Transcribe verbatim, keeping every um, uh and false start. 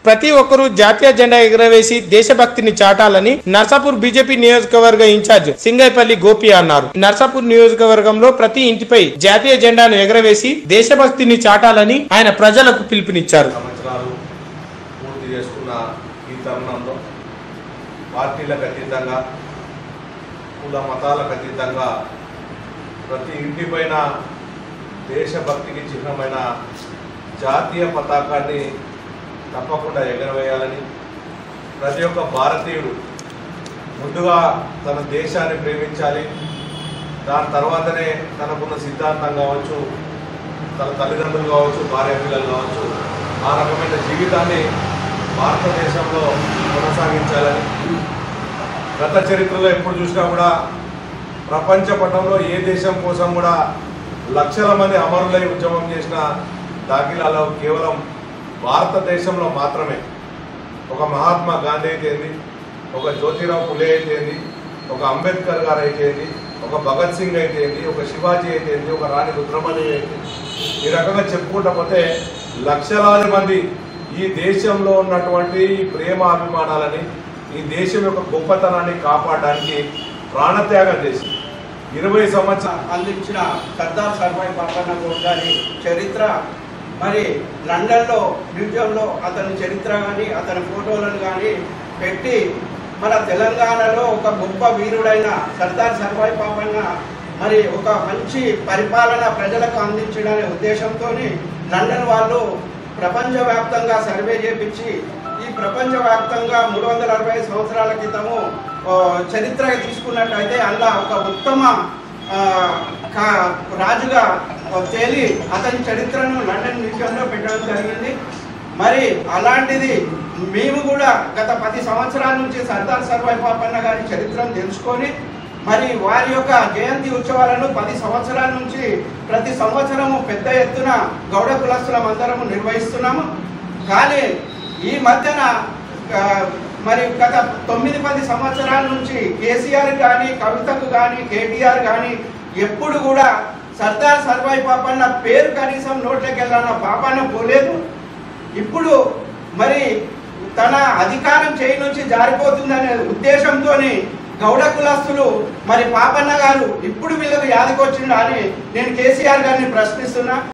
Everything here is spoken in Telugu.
ప్రతి ఒక్కరూ జాతీయ జెండా ఎగురవేసి దేశభక్తిని చాటాలని నర్సాపూర్ బీజేపీ నియోజకవర్గ ఇన్ఛార్జ్ సింగైపల్లి గోపి అన్నారు. నర్సాపూర్ నియోజకవర్గంలో ప్రతి ఇంటిపై జాతీయ జెండాను ఎగురవేసి దేశభక్తిని చాటాలని ఆయన ప్రజలకు పిలుపునిచ్చారు. పార్టీలకు అతీతంగా కుల మతాలకు అతీతంగా ప్రతి ఇంటిపైన దేశభక్తికి చిహ్నమైన జాతీయ పతాకాన్ని తప్పకుండా ఎగరవేయాలని ప్రతి ఒక్క భారతీయుడు ముందుగా తన దేశాన్ని ప్రేమించాలి. దాని తర్వాతనే తనకున్న సిద్ధాంతం కావచ్చు, తన తల్లిదండ్రులు కావచ్చు, భార్య పిల్లలు కావచ్చు, ఆ రకమైన జీవితాన్ని భారతదేశంలో కొనసాగించాలని. గత చరిత్రలో ఎప్పుడు చూసినా కూడా ప్రపంచ పటంలో ఏ దేశం కోసం కూడా లక్షల మంది అమరులై ఉద్యమం చేసిన దాఖలాలో కేవలం భారతదేశంలో మాత్రమే. ఒక మహాత్మా గాంధీ అయితేంది, ఒక జ్యోతిరావు ఫులే అయితేంది, ఒక అంబేద్కర్ గారు అయితేంది, ఒక భగత్ సింగ్ అయితేంది, ఒక శివాజీ అయితేంది, ఒక రాణి రుద్రమణి అయితే, ఈ రకంగా చెప్పుకుంటా పోతే లక్షలాది మంది ఈ దేశంలో ఉన్నటువంటి ప్రేమ అభిమానాలని, ఈ దేశం యొక్క గొప్పతనాన్ని కాపాడడానికి ప్రాణత్యాగం చేసి ఇరవై సంవత్సరాలు అందించిన సర్దార్ సర్వాయి పాపన్న గౌడ్ గారి చరిత్ర మరి లండన్లో మ్యూజియంలో అతని చరిత్ర కానీ అతని ఫోటోలను కానీ పెట్టి మన తెలంగాణలో ఒక గొప్ప వీరుడైన సర్దార్ సర్వాయి పాపన్న మరి ఒక మంచి పరిపాలన ప్రజలకు అందించడనే ఉద్దేశంతో లండన్ వాళ్ళు ప్రపంచవ్యాప్తంగా సర్వే చేపించి ఈ ప్రపంచవ్యాప్తంగా మూడు వందల అరవై సంవత్సరాల క్రితము చరిత్ర తీసుకున్నట్టయితే అందులో ఒక ఉత్తమ రాజుగా తేలి అతని చరిత్రను లండన్ మ్యూజియంలో పెట్టడం జరిగింది. మరి అలాంటిది మేము కూడా గత పది సంవత్సరాల నుంచి సర్దార్ సర్వాయి పాపన్న గారి చరిత్రను తెలుసుకొని మరి వారి యొక్క జయంతి ఉత్సవాలను పది సంవత్సరాల నుంచి ప్రతి సంవత్సరము పెద్ద ఎత్తున గౌడ కులస్తులం అందరము నిర్వహిస్తున్నాము. కానీ ఈ మధ్యన మరి గత తొమ్మిది పది సంవత్సరాల నుంచి కేసీఆర్ కానీ కవితకు కానీ కేటీఆర్ కానీ ఎప్పుడు కూడా సర్దార్ సర్వాయి పాపన్న పేరు కనీసం నోట్లోకి వెళ్ళాలన్న పాపన్న పోలేదు. ఇప్పుడు మరి తన అధికారం చేయి నుంచి జారిపోతుందనే ఉద్దేశంతో గౌడ కులస్తులు మరి పాపన్న గారు ఇప్పుడు వీళ్ళకు యాదకొచ్చిందా అని నేను కేసీఆర్ గారిని ప్రశ్నిస్తున్నా.